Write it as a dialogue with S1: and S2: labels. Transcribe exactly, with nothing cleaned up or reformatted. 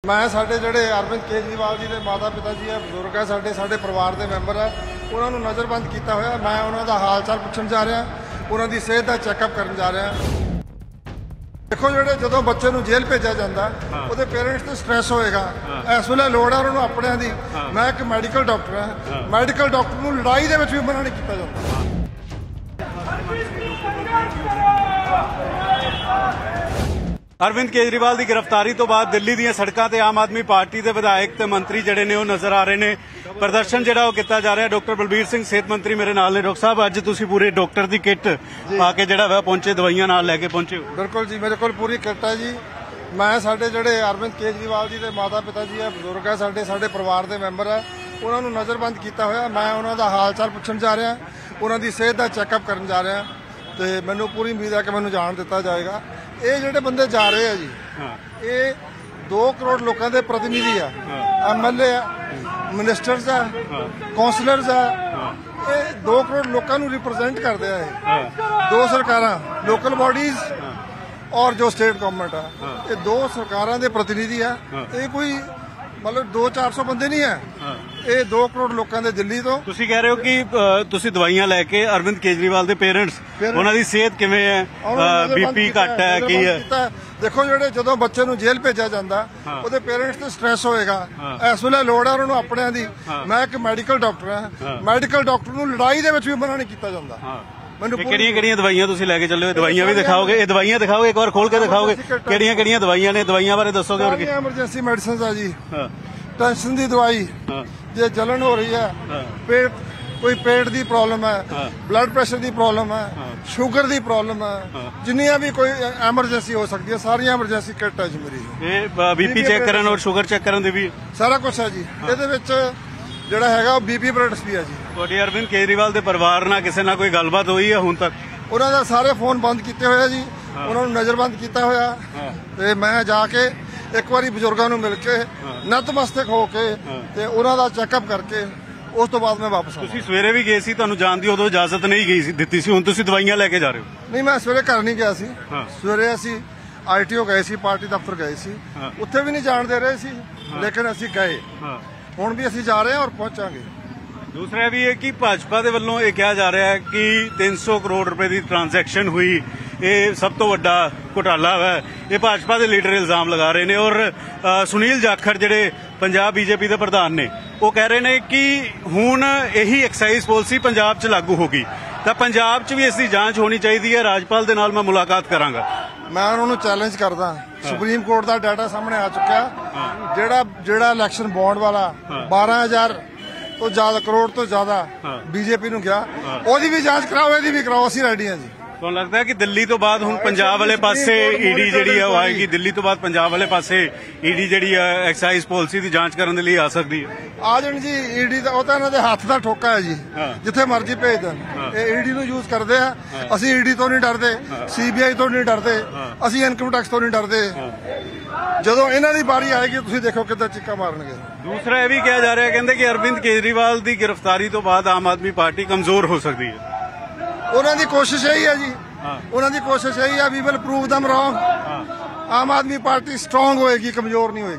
S1: मैं साढ़े जोड़े अरविंद केजरीवाल जी के माता पिता जी है, बजुर्ग है, साढ़े साढ़े परिवार के मैंबर है, उन्होंने नज़रबंद किया होया। मैं उन्होंने हाल चाल पूछण जा रहा, उन्होंने सेहत का चैकअप करन जा रहा। देखो जो जो बच्चे को जेल भेजा जाता वो पेरेंट्स तो स्ट्रैस होएगा, इस वे लोड़ है उन्होंने अपने की। मैं एक मैडिकल डॉक्टर हाँ, मैडिकल डॉक्टर को लड़ाई के भी मना नहीं किया जाता।
S2: अरविंद केजरीवाल की गिरफ्तारी तो बाद दिल्ली दी सड़कों ते आम आदमी पार्टी के विधायक ते मंत्री जिहड़े ने नजर आ रहे हैं। प्रदर्शन जिहड़ा वो किया जा रहा है। डॉक्टर बलबीर सिंह सेहत मंत्री मेरे नाल ने। डॉक्टर साहब अज तुसीं पूरे डॉक्टर की किट पा के जिहड़ा वा पहुंचे, दवाइयां नाल लैके पहुंचे हो?
S1: बिल्कुल जी, मेरे को पूरी किट है जी। मैं साढ़े जोड़े अरविंद केजरीवाल जी के माता पिता जी है, बजुर्ग है, साढ़े साढ़े परिवार के मैंबर है, उन्होंने नज़रबंद किया होया। मैं उन्होंने हाल चाल पूछण जा रहा, उन्होंने सेहत का चैकअप करन जा रहा, तो मैनू पूरी उम्मीद है कि मैनू जान दिता जाएगा। ये जोड़े बंदे जा रहे हैं जी, ये दो करोड़ लोगों के प्रतिनिधि है, एम एल ए है, मिनिस्टर्स है, कौंसलर्स है, ये दो करोड़ लोगों को रिप्रजेंट करते हैं। दो सरकार लोकल बॉडीज और जो स्टेट गवर्नमेंट है, ये दो सरकारों के प्रतिनिधि है। ये कोई मतलब दो चार सौ बंदे नहीं है, ये दो करोड़ लोगों के दिल्ली तो।
S2: तुसी कह रहे हो कि तुसी दवाइयां लेके अरविंद केजरीवाल के पेरेंट्स उन्हां दी सेहत किवें है, बीपी घट है की है?
S1: देखो जो जो बच्चे को जेल भेजा जाता वो पेरेंट्स तो स्ट्रैस होएगा, इस वे लोड़ है उन्होंने अपने की। मैं एक मैडिकल डॉक्टर हाँ, मैडिकल डॉक्टर को लड़ाई के भी मना नहीं किया जाता।
S2: किहड़ियां दवाइयां तुसीं लैके चले हो? दवाइयां भी दिखाओगे? ये दवाइयां दिखाओगे, एक बार खोल के दिखाओगे किहड़ियां किहड़ियां दवाइयां ने? दवाइयां बारे दसोगे? और
S1: एमरजेंसी मेडिसिन है जी, टेंशन की दवाई, जे जलन हो रही है, पेट कोई पेट की प्रॉब्लम है, ब्लड प्रेशर की प्रॉब्लम है, शुगर की प्रॉब्लम है, जिन्नियां भी कोई एमरजेंसी हो सकती है सारिया एमरजेंसी किट है जी मेरी।
S2: बीपी चेक करन और शुगर चेक करन दी भी
S1: सारा कुछ है जी। ये ਜਿਹੜਾ ਹੈਗਾ ਉਹ ਬੀਪੀ ਪ੍ਰੋਡਕਟਸ ਵੀ ਹੈ ਜੀ।
S2: ਤੁਹਾਡੀ ਅਰਵਿੰਦ ਕੇਜਰੀਵਾਲ ਦੇ ਪਰਿਵਾਰ ਨਾਲ ਕਿਸੇ ਨਾਲ ਕੋਈ ਗੱਲਬਾਤ ਹੋਈ ਹੈ ਹੁਣ ਤੱਕ?
S1: ਉਹਨਾਂ ਦਾ ਸਾਰੇ ਫੋਨ ਬੰਦ ਕੀਤੇ ਹੋਏ ਆ ਜੀ, ਉਹਨਾਂ ਨੂੰ ਨਜ਼ਰਬੰਦ ਕੀਤਾ ਹੋਇਆ, ਤੇ ਮੈਂ ਜਾ ਕੇ ਇੱਕ ਵਾਰੀ ਬਜ਼ੁਰਗਾਂ ਨੂੰ ਮਿਲ ਕੇ ਨਤਮਸਤਕ ਹੋ ਕੇ ਤੇ ਉਹਨਾਂ ਦਾ ਚੈੱਕਅਪ ਕਰਕੇ ਉਸ ਤੋਂ ਬਾਅਦ ਮੈਂ ਵਾਪਸ ਆਇਆ।
S2: ਤੁਸੀਂ ਸਵੇਰੇ ਵੀ ਗਏ ਸੀ, ਤੁਹਾਨੂੰ ਜਾਣ ਦੀ ਉਦੋਂ ਇਜਾਜ਼ਤ ਨਹੀਂ ਗਈ ਸੀ ਦਿੱਤੀ ਸੀ, ਹੁਣ ਤੁਸੀਂ ਦਵਾਈਆਂ ਲੈ ਕੇ ਜਾ ਰਹੇ ਹੋ?
S1: ਨਹੀਂ, ਮੈਂ ਸਵੇਰੇ ਘਰ ਨਹੀਂ ਗਿਆ ਸੀ। ਸਵੇਰੇ ਅਸੀਂ ਆਰਟੀਓ ਗਏ ਸੀ, ਪਾਰਟੀ ਦਫ਼ਤਰ ਗਏ ਸੀ, ਉੱਥੇ ਵੀ ਨਹੀਂ ਜਾਣ ਦੇ ਰਹੇ ਸੀ, ਲੇਕਿਨ ਅਸੀਂ ਗਏ। ਹੁਣ ਵੀ ਅਸੀਂ ਜਾ ਰਹੇ ਹਾਂ ਔਰ ਪਹੁੰਚਾਂਗੇ।
S2: दूसरा भी है कि भाजपा के वलों यह कहा जा रहा है कि तीन सौ करोड़ रुपए की ट्रांजैक्शन हुई, ये सब तो वड्डा घोटाला है। ये भाजपा के लीडर इल्जाम लगा रहे हैं। और सुनील जाखड़ जिहड़े पंजाब बीजेपी के प्रधान ने वो कह रहे हैं कि हुण यही एक्साइज पॉलिसी पंजाब च लागू होगी, तो पंजाब च भी इसकी जांच होनी चाहिए है। राज्यपाल के नाल मैं मुलाकात करांगा।
S1: मैं उन्होंने चैलेंज करदा, सुप्रीम कोर्ट का डाटा सामने आ चुका, जेड़ा जेड़ा इलैक्शन बॉन्ड वाला बारह हजार तो ज्यादा करोड़ तो ज्यादा बीजेपी ਨੂੰ ਗਿਆ, ਉਹਦੀ ਵੀ ਜਾਂਚ ਕਰਾਓ, ਇਹਦੀ ਵੀ ਕਰਾਓ, ਅਸੀਂ ਰੈਡੀ ਹਾਂ ਜੀ।
S2: ਤੁਹਾਨੂੰ ਲੱਗਦਾ ਹੈ ਕਿ ਦਿੱਲੀ ਤੋਂ ਬਾਅਦ ਹੁਣ ਪੰਜਾਬ ਵਾਲੇ ਪਾਸੇ ਈਡੀ ਜਿਹੜੀ ਹੈ ਉਹ ਆਏਗੀ? ਦਿੱਲੀ ਤੋਂ ਬਾਅਦ ਪੰਜਾਬ ਵਾਲੇ ਪਾਸੇ ਈਡੀ ਜਿਹੜੀ ਹੈ ਐਕਸਾਈਜ਼ ਪਾਲਿਸੀ ਦੀ ਜਾਂਚ ਕਰਨ ਦੇ ਲਈ ਆ ਸਕਦੀ ਹੈ?
S1: ਆ ਜਾਣ ਜੀ, ਈਡੀ ਦਾ ਉਹ ਤਾਂ ਇਹਨਾਂ ਦੇ ਹੱਥ ਦਾ ਠੋਕਾ ਹੈ ਜੀ, ਜਿੱਥੇ ਮਰਜ਼ੀ ਭੇਜ ਦੇਣ। ਇਹ ਈਡੀ ਨੂੰ ਯੂਜ਼ ਕਰਦੇ ਆ, ਅਸੀਂ ਈਡੀ ਤੋਂ ਨਹੀਂ ਡਰਦੇ, ਸੀਬੀਆਈ ਤੋਂ ਨਹੀਂ ਡਰਦੇ, ਅਸੀਂ ਇਨਕਮ ਟੈਕਸ ਤੋਂ ਨਹੀਂ ਡਰਦੇ। ਜਦੋਂ ਇਹਨਾਂ ਦੀ ਵਾਰੀ ਆਏਗੀ ਤੁਸੀਂ ਦੇਖੋ ਕਿੱਦਾਂ ਚੀਕਾਂ ਮਾਰਨਗੇ।
S2: दूसरा यह भी कहा जा रहा है, कहते कि अरविंद केजरीवाल की गिरफ्तारी तो बाद आम आदमी पार्टी कमजोर हो सकती है।
S1: उन्होंने कोशिश यही है जी, उन्होंने कोशिश यही है, we will prove them wrong. Aam Aadmi party strong होएगी, कमजोर नहीं होएगी।